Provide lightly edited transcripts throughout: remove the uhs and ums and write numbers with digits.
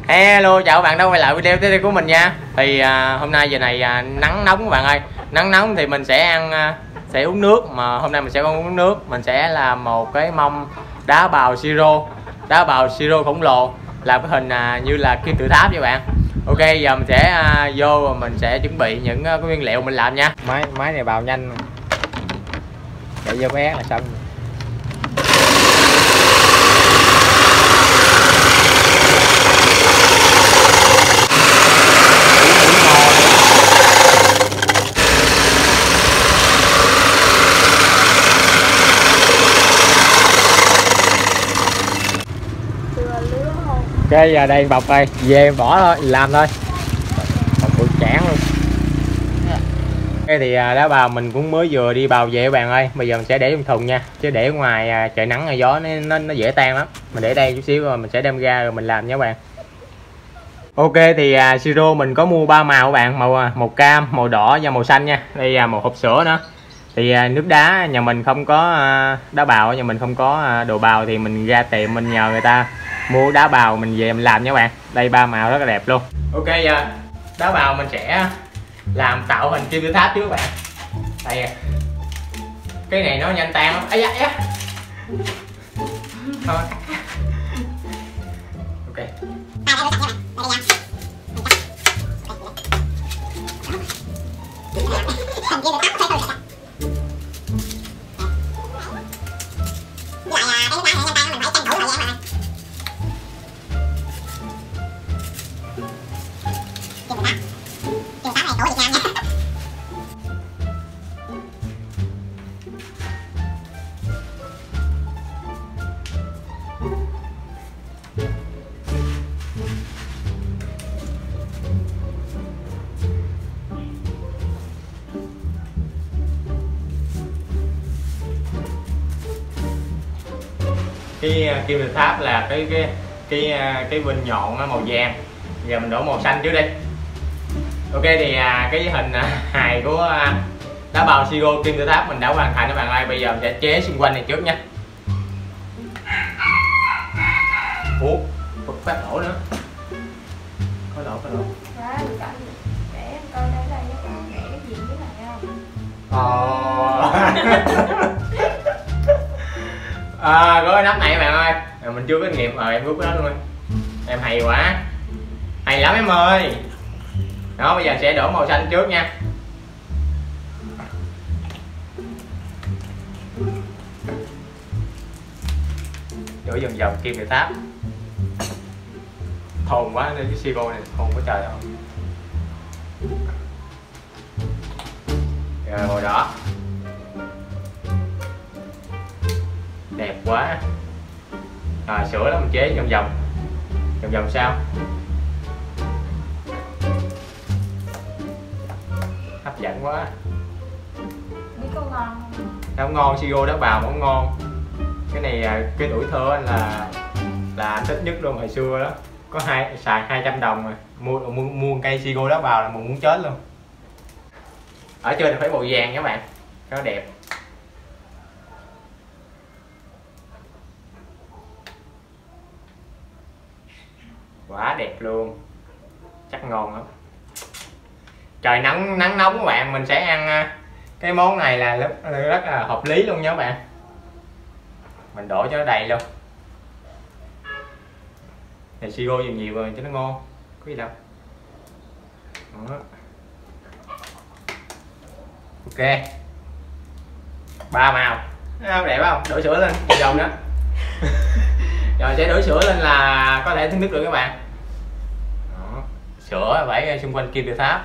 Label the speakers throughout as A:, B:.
A: Hello, chào các bạn đã quay lại video tiếp theo của mình nha. Thì hôm nay giờ này nắng nóng các bạn ơi. Nắng nóng thì mình sẽ ăn sẽ uống nước, mà hôm nay mình sẽ không uống nước, mình sẽ làm một cái mâm đá bào siro. Đá bào siro khổng lồ, làm cái hình như là kim tự tháp vậy bạn. Ok, giờ mình sẽ vô và mình sẽ chuẩn bị những cái nguyên liệu mình làm nha. Máy này bào nhanh. Để vô cái là xong. Ok, giờ đây bọc đây, về bỏ thôi, làm thôi. Bọc bự chản luôn. Ok thì đá bào mình cũng mới vừa đi bào về các bạn ơi. Bây giờ mình sẽ để trong thùng nha, chứ để ngoài trời nắng gió nó dễ tan lắm. Mình để đây chút xíu rồi mình sẽ đem ra rồi mình làm nha các bạn. Ok thì siro mình có mua 3 màu các bạn, màu cam, màu đỏ và màu xanh nha. Đây là một hộp sữa nữa. Thì nước đá nhà mình không có đá bào, nhà mình không có đồ bào thì mình ra tiệm mình nhờ người ta mua đá bào mình về mình làm nha các bạn. Đây 3 màu rất là đẹp luôn. Ok, giờ đá bào mình sẽ làm tạo hình kim tự tháp trước các bạn. Đây cái này nó nhanh tan lắm. Ấy da. Thôi. Ok. Cái kim tự tháp là cái vinh nhọn màu vàng. Giờ mình đổ màu xanh trước đi. Ok thì cái hình hài của đá bào siro kim tự tháp mình đã hoàn thành các bạn ơi. Bây giờ mình sẽ chế xung quanh này trước nha. Ủa, phát lỗ nữa. Có lỗ.
B: Để coi đây còn vẽ cái gì dưới này không?
A: Có cái nắp này các bạn ơi. Mình chưa có kinh nghiệm rồi em rút cái đó luôn. Em hay quá, hay lắm em ơi. Đó, bây giờ sẽ đổ màu xanh trước nha. Đổ vòng vòng kim tự tháp. Thồn quá nên cái siro này thồn quá trời không. Rồi màu đỏ. Đẹp quá. Sữa đó mình chế vòng vòng sao hấp dẫn quá.
B: Biết có ngon không?
A: Không ngon, siro đá bào cũng ngon. Cái này cái tuổi thơ anh là anh thích nhất luôn hồi xưa đó. Có xài 200 đồng mà mua cây siro đá bào là mình muốn chết luôn. Ở trên phải màu vàng các bạn, nó đẹp. Quá đẹp luôn, chắc ngon lắm. Trời nắng nóng các bạn, mình sẽ ăn cái món này là rất là hợp lý luôn nha các bạn. Mình đổ cho nó đầy luôn. Này siro nhiều nhiều rồi cho nó ngon, có gì đâu. Đó. Ok, 3 màu đẹp không? Đổ sữa lên vòng đó. Rồi sẽ đổ sữa lên là có thể thưởng thức được các bạn. Đó. Sữa vẩy xung quanh kim tự tháp.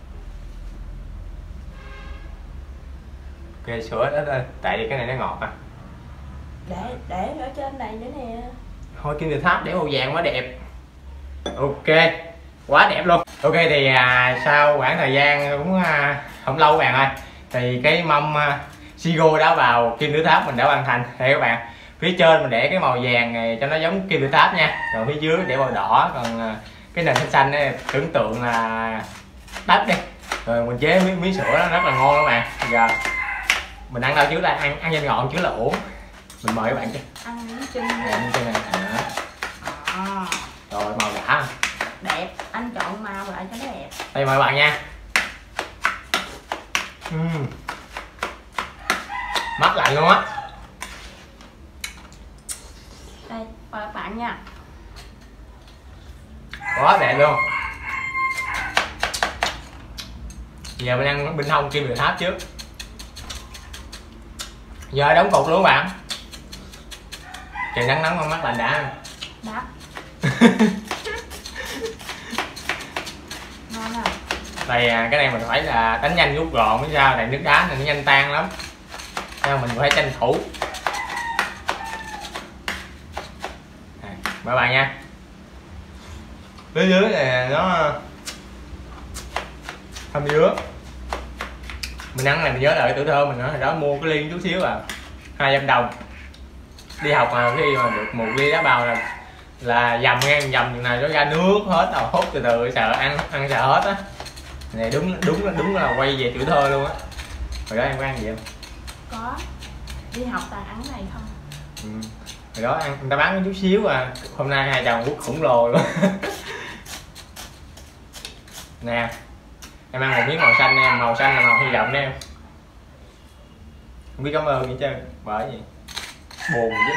A: Ok, sữa đó tại vì cái này nó ngọt à.
B: Để ở trên này nữa nè.
A: Thôi kim tự tháp để màu vàng quá đẹp. Ok, quá đẹp luôn. Ok thì sau khoảng thời gian cũng không lâu các bạn ơi, thì cái mâm siro đá bào kim tự tháp mình đã hoàn thành. Đây các bạn, phía trên mình để cái màu vàng này cho nó giống kim tự tháp nha, còn phía dưới để màu đỏ, còn cái nền xanh này tưởng tượng là đất đi, rồi mình chế miếng sữa đó rất là ngon các bạn. Giờ mình ăn đâu trước là ăn nhanh ngọn chứ là uổng. Mình mời các bạn chứ
B: ăn miếng chân
A: này. Rồi màu đã
B: Đẹp, anh chọn màu lại cho nó đẹp.
A: Đây mời bạn nha. Mắt lạnh luôn á.
B: Đây, mời các bạn nha.
A: Quá đẹp luôn. Giờ mình ăn bên hông Kim Tự Tháp trước. Giờ đóng cục luôn các bạn. Trời nắng nóng con mắt lạnh đã.
B: Đắt. Ngon à.
A: Đây cái này mình phải là đánh nhanh rút gọn mới sao, này nước đá này nó nhanh tan lắm nên mình phải tranh thủ. Mời bạn nha. Phía dưới này nó hầm dứa. Mình ăn này mình nhớ lại tuổi thơ mình hồi đó mua cái ly chút xíu 200 đồng. Đi học mà khi mà được một ly đá bào là dầm ngang dầm chừng này nó ra nước hết rồi, hút từ từ sợ ăn sợ hết á. Này đúng là quay về tuổi thơ luôn á. Hồi đó em có ăn gì không?
B: Có. Đi học toàn ăn này không.
A: Hồi đó ăn người ta bán chút xíu hôm nay hai chồng quất khổng lồ luôn. Nè em ăn một miếng màu xanh em, màu xanh là màu hy vọng em. Không biết cảm ơn gì chứ bởi gì buồn chứ.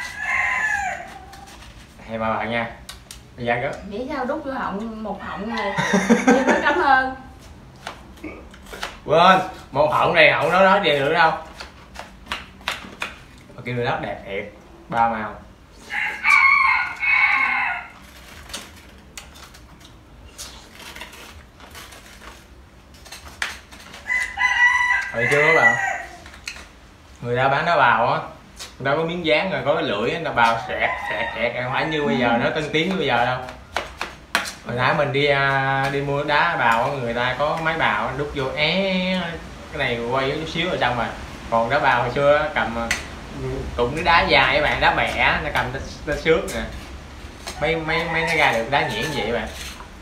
A: Hay mà bạn nha. Bây giờ đó
B: Nghĩ sao đút vô họng một họng này. Em nói cảm ơn.
A: quên một họng này họng đó gì nữa đâu. Kim Tự Tháp đẹp thiệt, 3 màu. Hồi chưa các bạn, người ta bán đá bào á, người ta có miếng dán rồi có cái lưỡi người ta bào sẹt không phải như bây giờ nó tân tiến như bây giờ đâu. Hồi nãy mình đi mua đá bào á, người ta có máy bào đút vô cái này quay chút xíu rồi xong rồi. Còn đá bào hồi xưa cầm cụm cái đá dài các bạn, đá bẻ nó cầm ta xước nè, mấy nó ra được đá nhuyễn vậy bạn.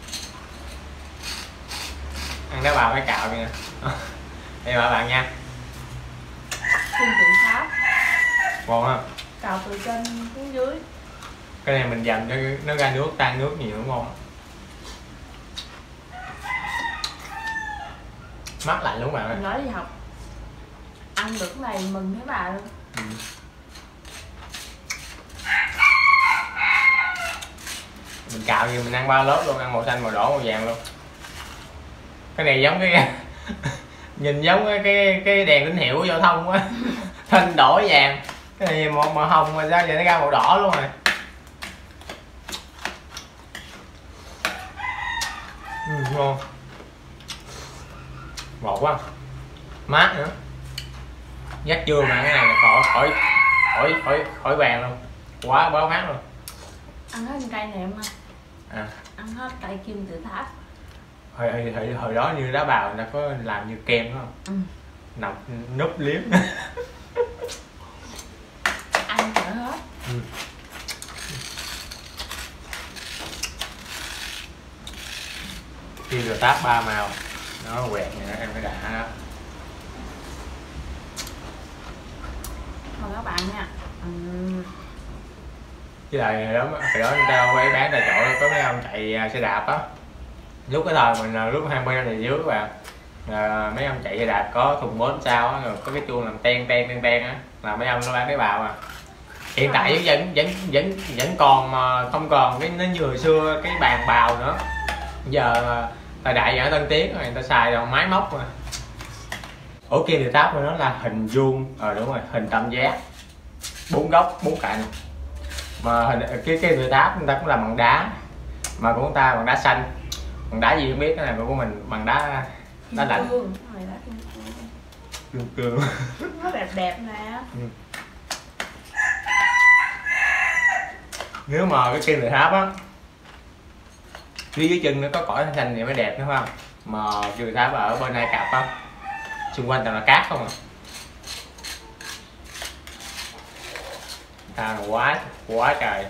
A: Ăn đá bào phải cạo nè. Đây mời bạn nha.
B: Kim Tự Tháp.
A: Ngon ha.
B: Cạo từ trên xuống dưới.
A: Cái này mình dầm cho nó ra nước, tan nước nhiều đúng không? Mắt lạnh luôn bạn ơi.
B: Mình nói đi học ăn được cái này mừng thấy bà luôn.
A: Mình cạo như mình ăn 3 lớp luôn, ăn màu xanh, màu đỏ, màu vàng luôn. Cái này giống cái nhìn giống cái đèn tín hiệu của giao thông á. Thanh đỏ vàng. Cái này màu hồng mà sao giờ nó ra màu đỏ luôn rồi. Ngon. Ngọt quá. Mát nữa. Dắt chưa mà cái này là khỏi vàng luôn. Quá mát luôn.
B: Ăn hết cây này em ơi. Ăn hết cây Kim Tự Tháp.
A: Hồi đó như đá bào người ta có làm như kem không? Nọc núp liếm.
B: Ăn chở hết.
A: Kim Tự Tháp 3 màu nó quẹt này em phải đã đó.
B: Mời các bạn nha.
A: Với lại hồi đó người ta quay bán tại chỗ có mấy ông chạy xe đạp á. Lúc cái thời mình lúc 20 năm về dưới bạn, mấy ông chạy xe đạp có thùng mốt sao á, rồi có cái chuông làm ten á, là mấy ông nó bán cái bào hiện tại vẫn còn mà không còn cái nó như hồi xưa cái bàn bào nữa. Giờ thời đại giờ tân tiến rồi, người ta xài rồi máy móc mà. Ủa Kim Tự Tháp nó là hình vuông, đúng rồi, hình tam giác, 4 góc 4 cạnh. Mà cái Tự Tháp người ta cũng làm bằng đá, mà của người ta bằng đá xanh, bằng đá gì không biết. Cái này của mình bằng đá lạnh. Cương.
B: Nó đẹp nè.
A: Nếu mà cái Kim Tự Tháp á, phía dưới chân nó có cỏ xanh thì mới đẹp đúng không? Mà Kim Tự Tháp ở bên Ai Cập á, xung quanh toàn là cát không à. Quá trời.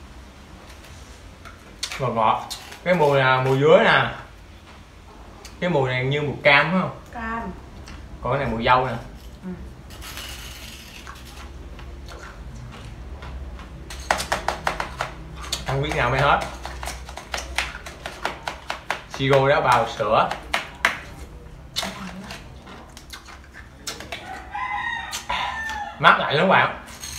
A: Ngọt. Cái mùi là mùi dứa nè. Cái mùi này như mùi cam phải không?
B: Cam.
A: Còn cái này mùi dâu nè. Ăn biết nào mới hết. siro đá bào sữa. Mát lạnh lắm các bạn.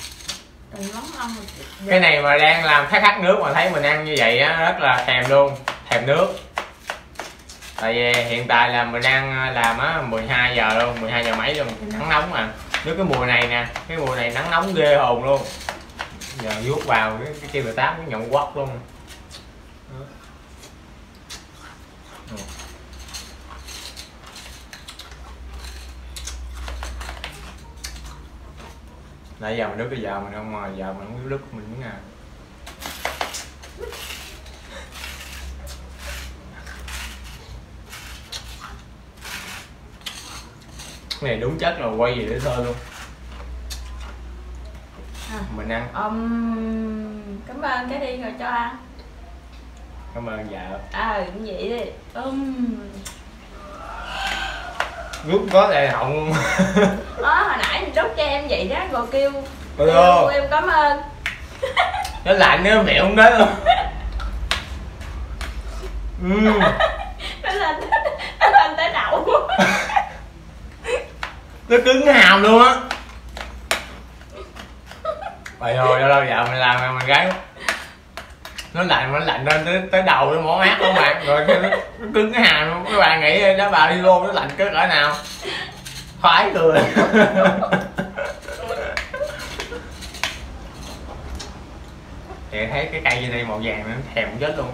A: Cái này mà đang làm khát nước mà thấy mình ăn như vậy á, rất là thèm luôn, thèm nước. Tại vì hiện tại là mình đang làm á 12 giờ luôn, 12 giờ mấy luôn, nắng nóng mà. Nếu cái mùa này nè, cái mùa này nắng nóng ghê hồn luôn. Giờ vuốt vào cái kia 18 cái nhọn quất luôn. Nãy giờ mình nước cái giờ mình không, mà giờ mình không nước mình muốn nào. Cái này đúng chất là quay gì để thôi luôn. Mình ăn.
B: Cảm ơn cái đi rồi cho ăn.
A: Cảm ơn vợ.
B: Cũng vậy đi.
A: Rút có đại họng luôn.
B: Hồi nãy mình đút cho em vậy đó rồi kêu em cảm ơn.
A: Nó lạnh nữa mẹ không đến luôn.
B: Nó lên tới đậu.
A: Nó cứng hàm luôn á. Vậy thôi đâu giờ mình làm mình gái nó lạnh lên tới đầu nó mỏ mát luôn bạn, rồi nó cứng cái hàm luôn. Các bạn nghĩ đá bào đi vô nó lạnh cái cỡ nào? Khoái cười. Thì thấy cái cây trên đây màu vàng nó thèm chết luôn.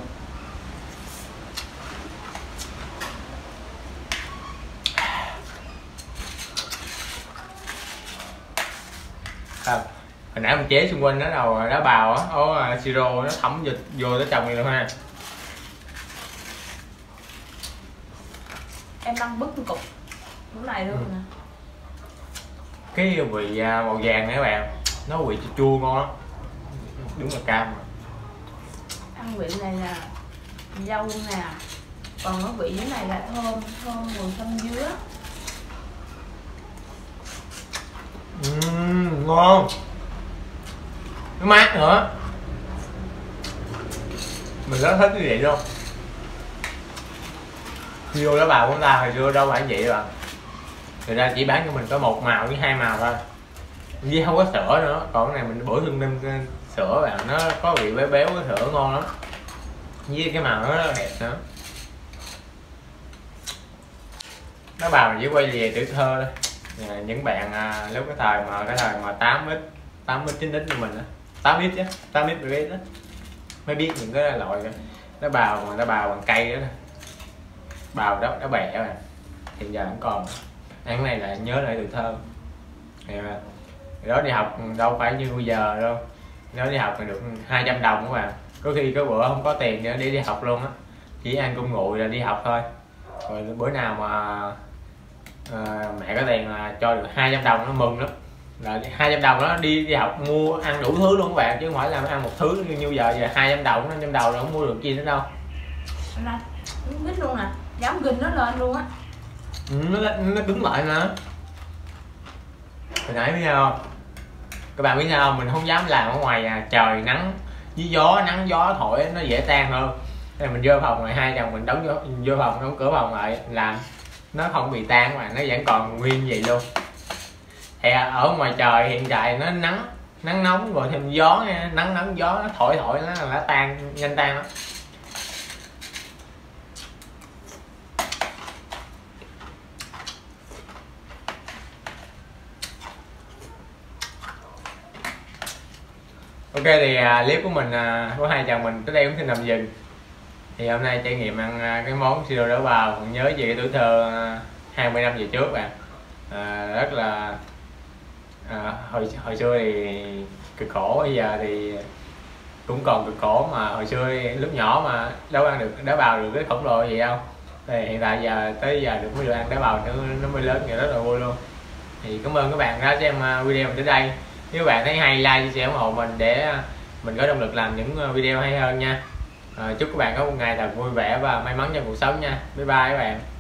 A: Hồi nãy mình chế xung quanh đó đầu đá bào á, siro nó thấm vô tới chồng này luôn ha.
B: Em đang bứt cục lúc này luôn nè.
A: Cái vị màu vàng này các bạn, nó vị chua chua ngon lắm, đúng là cam.
B: Ăn vị này là dâu nè, còn cái vị dưới này là thơm mùi thơm dứa.
A: Ngon, nó mát nữa. Mình rất thích cái vậy luôn. Vô đó bào của người ta hồi xưa đâu phải vậy bạn, người ta chỉ bán cho mình có một màu với hai màu thôi, với không có sữa nữa. Còn cái này mình bổ sung thêm sữa vào, nó có vị béo béo cái sữa ngon lắm, với cái màu nó rất là đẹp nữa. Nó bào mình chỉ quay về tuổi thơ thôi. Những bạn lúc cái thời mà 8x 9x như mình á, 8x chứ, 8x đó mới biết những cái loại nó bào mà nó bào bằng cây đó, bào đó nó bẻ mà hiện giờ không còn. Ăn cái này là nhớ lại tuổi thơ. Thì đó đi học đâu phải như bây giờ đâu, nó đi học thì được 200 đồng các bạn, có khi có bữa không có tiền để đi học luôn á, chỉ ăn cơm nguội là đi học thôi. Rồi bữa nào mà mẹ có tiền là cho được 200 đồng nó mừng lắm, là 200 đồng nó đi học mua ăn đủ thứ luôn các bạn, chứ không phải là ăn một thứ như giờ 200 đồng 500 đồng là không mua được chi nữa đâu.
B: Nó mít luôn nè, giống gừng nó lên luôn á.
A: Nó cứng lại nè. Hồi nãy biết không, các bạn biết sao không, mình không dám làm ở ngoài trời nắng với gió, nắng gió thổi nó dễ tan hơn. Nên mình vô phòng rồi hai chồng mình vô phòng, đóng cửa phòng lại làm nó không bị tan mà nó vẫn còn nguyên vậy luôn. Thì ở ngoài trời hiện tại nó nắng nóng rồi thêm gió nha, nắng gió nó thổi nó tan nhanh tan lắm. Ok thì clip của mình của hai chồng mình tới đây cũng xin tạm dừng. Thì hôm nay trải nghiệm ăn cái món siro đá bào, nhớ về cái tuổi thơ 20 năm về trước bạn. Rất là hồi xưa thì cực khổ, bây giờ thì cũng còn cực khổ, mà hồi xưa lúc nhỏ mà đâu ăn được đá bào được cái khổng lồ gì đâu. Thì hiện tại tới giờ được mới được ăn đá bào nó mới lớn, rất là vui luôn. Thì cảm ơn các bạn đã xem video mình tới đây. Nếu các bạn thấy hay, like, chia sẻ, ủng hộ mình để mình có động lực làm những video hay hơn nha. Chúc các bạn có một ngày thật vui vẻ và may mắn trong cuộc sống nha. Bye bye các bạn.